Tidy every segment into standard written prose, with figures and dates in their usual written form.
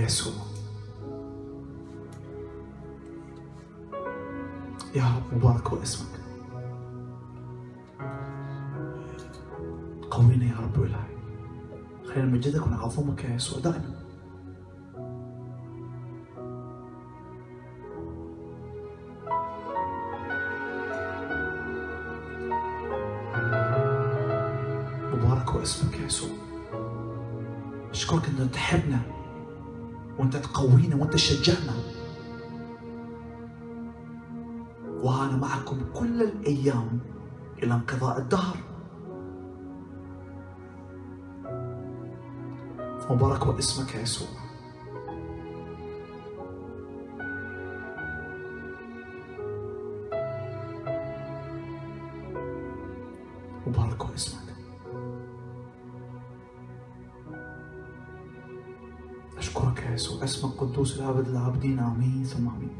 يسوع. يا رب مبارك هو اسمك. قوينا يا رب وإلهي. خلينا نمجدك ونعظمك يا يسوع دائما. مبارك هو اسمك يا يسوع. أشكرك أنك تحبنا وأنت تقوينا وأنت تشجعنا. وأنا معكم كل الأيام إلى انقضاء الدهر. مبارك هو اسمك يا يسوع. مبارك هو اسمك. أشكرك يا يسوع. اسمك قدوس الأبد العابدين. آمين ثم آمين.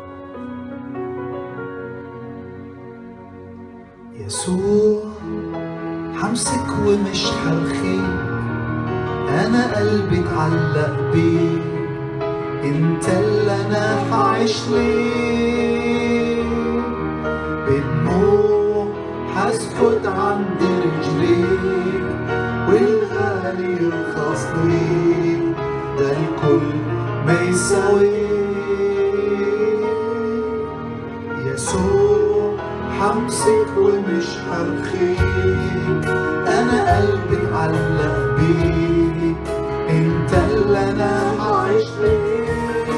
يسوع حمسك ومش حرخيك، أنا قلبي اتعلق بيك، أنت اللي أنا حعيش ليك. بدموع حسكت عند رجليك، والغالي يرخص ليك، ده الكل ما يساويك. يسوع حمسك ومش حرخيك، أنا قلبي اتعلق بيك، أنت اللي أنا عايش ليك.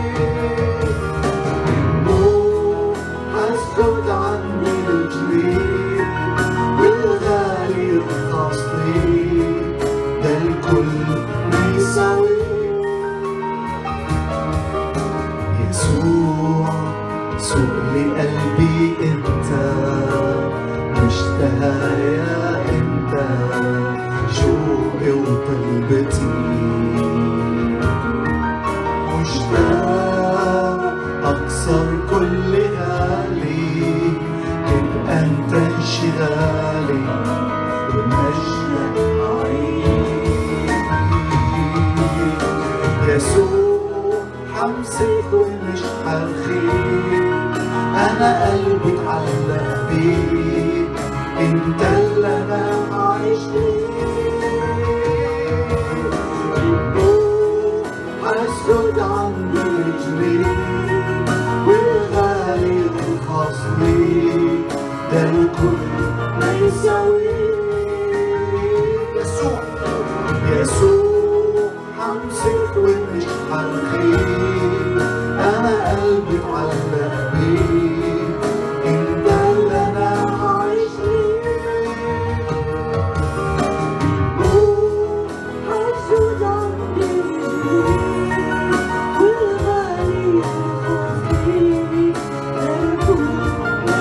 بدموع حسكت عند رجليك، والغالي يرخص ليك، ده الكل ما يساويك. يسوع سوق لي قلبي، انت مشتهايا، انت شوقي وطلبتي. مشتاق اكسر كل غالي، تبقى انت انشغالي ومجدك عيني. يسوع حمسك ومش حرخيك، أنا قلبي اتعلق بيك، أنت اللي أنا عايش ليك. حسكت عند رجليك، والغالي يرخص ليك، ده الكل ما يساويك. يسوع حمسك ومش حرخيك، أنا قلبي اتعلق بيك، أنت اللي أنا عايش ليك. حسود عند رجليك، والغالي يرخص ليك، ده الكل ما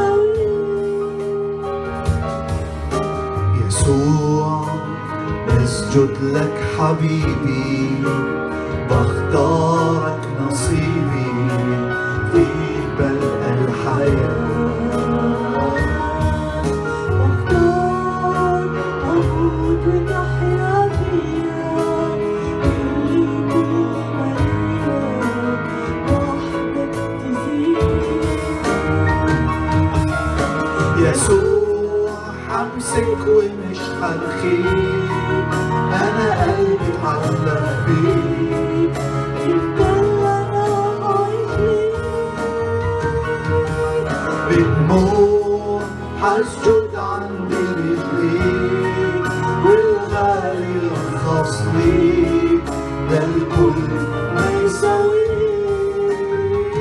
يساويك. يسوع بسجد لك حبيبي، بختارك نصيبي في بلق الحياة. بختار أموت وتحيا فيها، اللي كل مرة وحدك تزيد. يسوع حمسك ومش حرخيك، أنا قلبي اتعلق بيك، أنت اللي أنا عايش ليك. بدموع حسجد عند رجليك، والغالي يرخص ليك، ده الكل ما يساويك.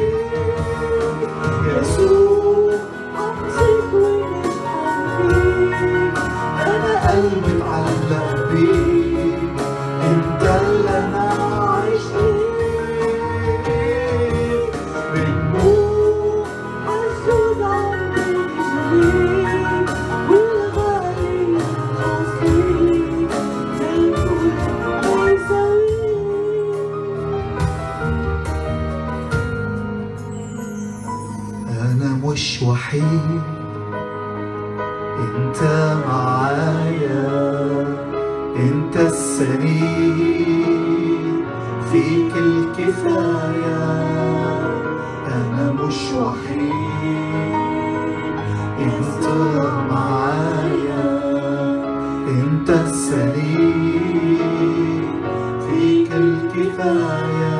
يسوع حمسك ومش حرخيك، أنا قلبي اتعلق بيك، أنت اللي أنا عايش ليك. بدموع حسود عند رجليك، والغالي يرخص ليك، ده الكل ما يساويك. أنا مش وحيد، انت معايا، انت السند فيك الكفاية. أنا مش وحيد، أنت معايا، أنت السليم، فيك الكفاية.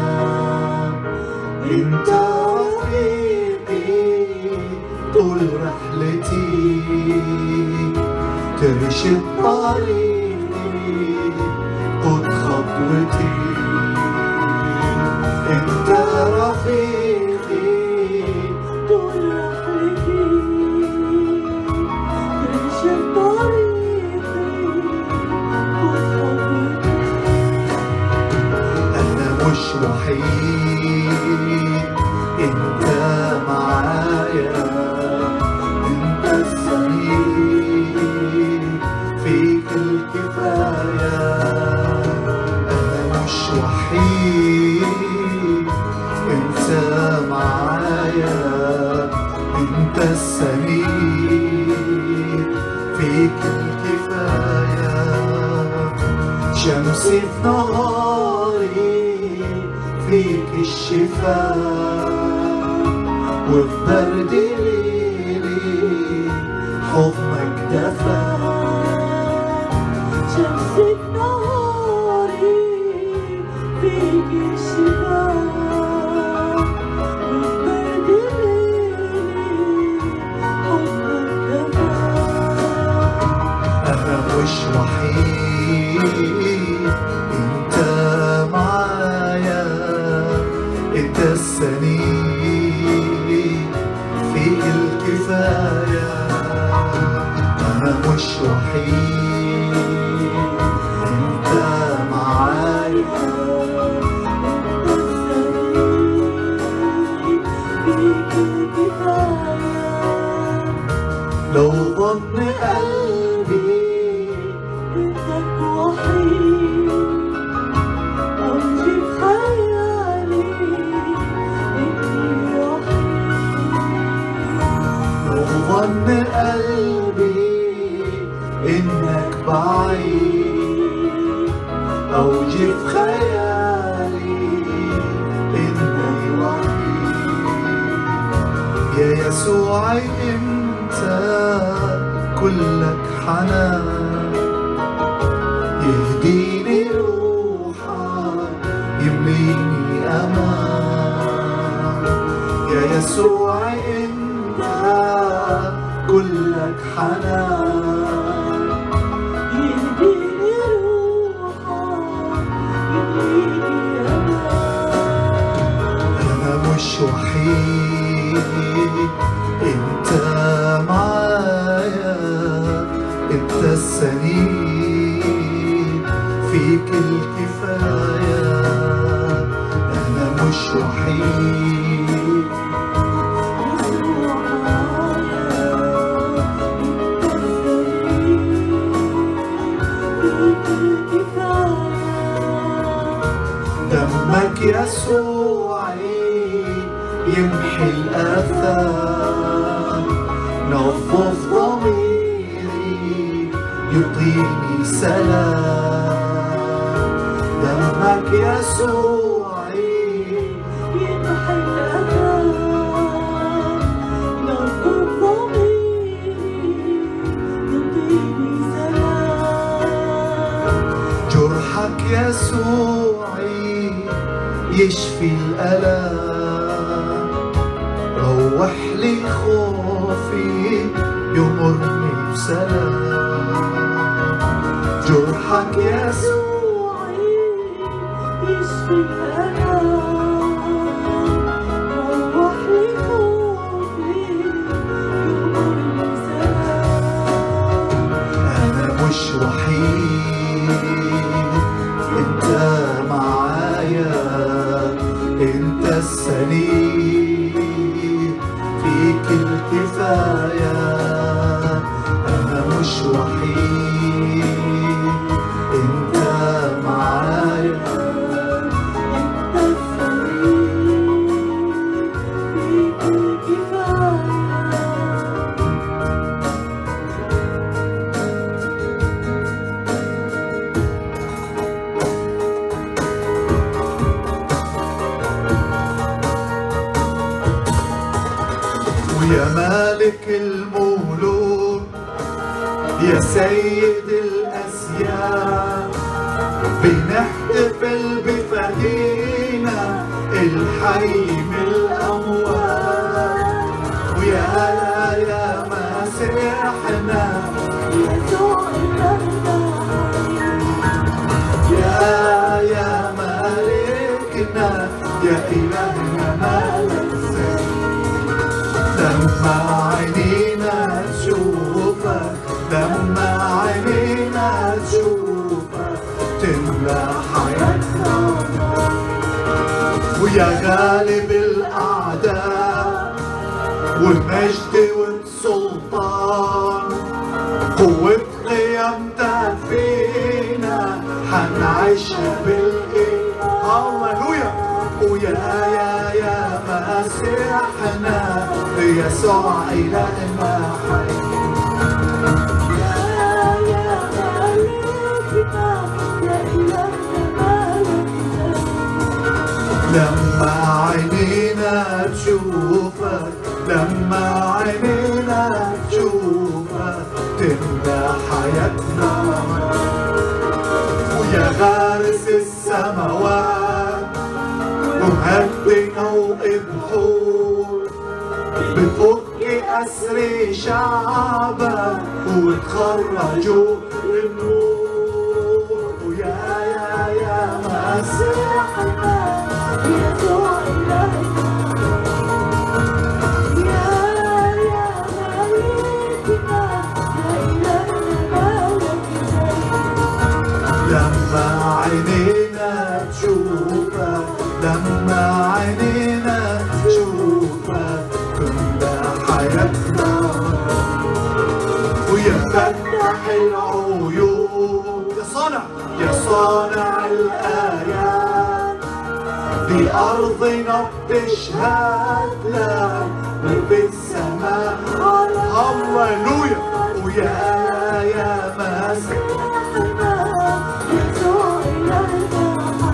أنت رفيقي طول رحلتي، ترشد طريقي، خد خطوتي. أنت رفيقي طول رحلتي، ترشد طريقي، خد خطوتي. أنا مش وحيد، أنت معايا، أنت السليم، فيك الكفاية. أنا مش وحيد، أنت معايا، أنت السليم، فيك الكفاية. شمسي في نهاري، فيك الشفاء، وفي برد ليلي حضنك دفا. شمسي في نهاري، فيك الشفاء، وفي برد ليلي حضنك دفا. أنا مش وحيد، أنت معايا، أنت السليم، فيك الكفاية. أنا مش وحيد، أنت معايا، أنت السليم، فيك الكفاية. لو ظن قلبي إنك وحيد، أو جه في خيالي إني وحيد. لو ظن قلبي إنك بعيد، أو جه في خيالي إني وحيد. يا يسوع أنت كلك حنان، يهديني روحك، يمليني أمان. يا يسوع أنت كلك حنان، يهديني روحك، يمليني أمان. أنا مش وحيد، أنت معايا، أنت السليم، فيك الكفاية. أنا مش وحيد، يسوع معايا، أنت السليم، فيك الكفاية. دمك يسوعي يمحي الآثام، نظف ضميري، يعطيني سلام. دمك يسوعي يمحي الآثام، نظف ضميري، يعطيني سلام. جرحك يسوعي يشفي الألام، روح لي خوفي، يمرني بسلام. جرحك يسوعي يشفي الآلام، روح لي خوفي، يمرني سلام. أنا مش وحيد، أنت معايا، أنت السليم، فيك الكفاية. أنا مش وحيد، أنت معايا، أنت السليم، فيك الكفاية. يا مالك الملوك يا سيد الأسياد، بنحتفل بفدينا الحي من الأموات. ويا مسيحنا يسوع إلهنا يا مالكنا يا إلهنا مالك لما عينينا تشوفك، لما عينينا تشوفك تملى حياتنا. ويا غالب الأعداء والمجد والسلطان، قوة قيامتك فينا حنعيشها بالإيمان. هاللويا. ويا مسيحنا يسوع إلهنا حي. يا مالكنا يا إلهنا مالكنا. لما عينينا تشوفك، لما عينينا تشوفك تملى حياتنا. ويا غارس السماوات ومهد نوء بحور، بتفك أسر شعبك وتخرجوا النور. ويا مسيحنا يسوع إلهنا يا مالكنا يا إلهنا مالكنا. لما عينينا تشوفك، لما عينينا تشوفك تملى حياتنا. ويا فتح العيون يا صانع الآيات، بأرضنا بتشهد لك وفي السماء. هاللويا. ويا مسيحنا يسوع إلهنا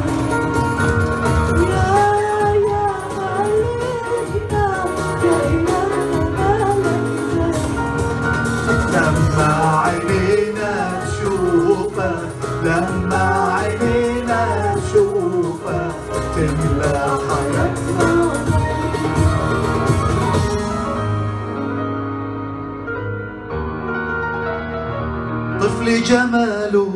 يا مالكنا يا إلهنا مالكنا. لما عينينا تشوفك، لما عينينا تشوفك تملى حياتنا. طفل جماله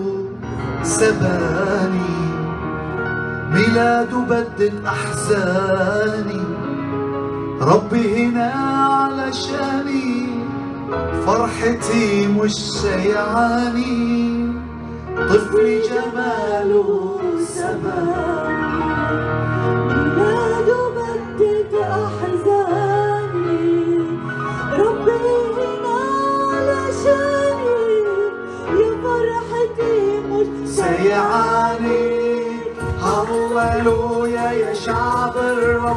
سباني، ميلاده بدد أحزاني، ربي هنا علشاني، فرحتي مش سيعاني. طفل جماله سباني، ميلاده بدد أحزاني، ربي هنا علشاني، يا فرحتي مش سيعاني. هاللويا يا شعب الرب،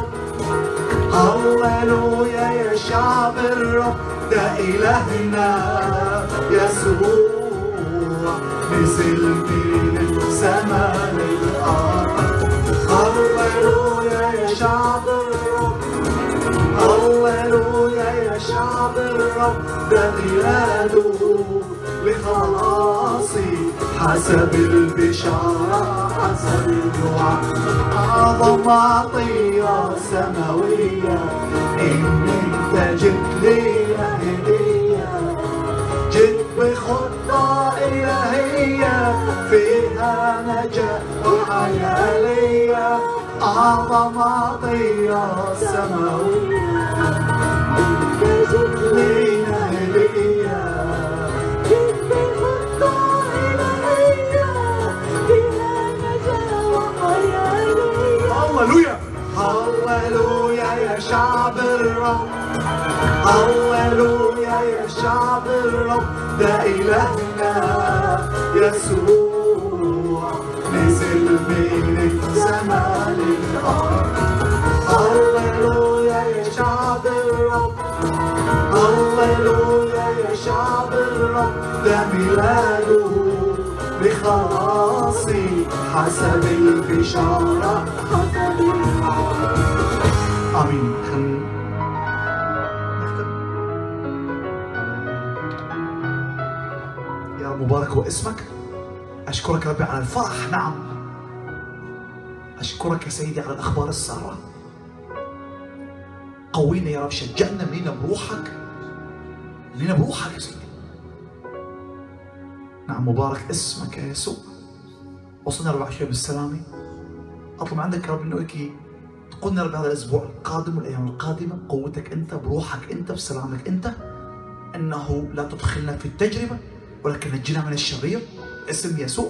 هاللويا يا شعب الرب، ده إلهنا يسوع نزل من السماء للأرض. هاللويا يا شعب الرب، هاللويا يا شعب الرب، ده ميلاده لخلاصي حسب البشارة حسب الوعد. أعظم عطية سماوية إن أنت جبت لي هدية، جيت بخطة إلهية فيها نجاة وحياة ليا. أعظم عطية سماوية أنت جبت لي هدية، جيت بخطة إلهية فيها نجاة وحياة ليا. هاللويا. هاللويا يا شعب الرب، هاللويا يا شعب الرب، ده إلهنا يسوع نزل من السماء للأرض. هاللويا يا شعب الرب، هاللويا يا شعب الرب، ده ميلاده بخلاصي حسب البشارة حسب. آمين. خلينا نختم. هو اسمك. أشكرك يا ربي على الفرح، نعم. أشكرك يا سيدي على الأخبار السارة. قوينا يا رب، شجعنا، ملينا بروحك، ملينا بروحك يا سيدي. نعم، مبارك اسمك يا يسوع. وصلنا 24 بالسلامة. أطلب عندك يا رب إنه تقودنا يا رب هذا الأسبوع القادم والأيام القادمة بقوتك أنت، بروحك أنت، بسلامك أنت، أنه لا تدخلنا في التجربة ولكن نجينا من الشرير باسم يسوع.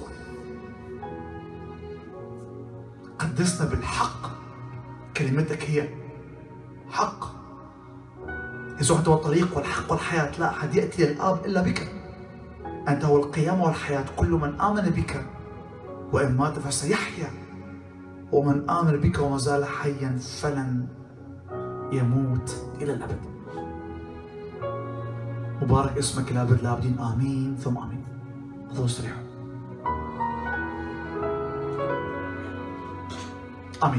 قدسنا بالحق، كلمتك هي حق. يسوع أنت هو الطريق والحق والحياة، لا أحد يأتي للآب إلا بك. أنت هو القيامة والحياة، كل من آمن بك وإن مات فسيحيا، ومن آمن بك وما زال حيا فلن يموت إلى الأبد. مبارك اسمك إلى أبد الآبدين، آمين ثم آمين. تفضلوا استريحوا.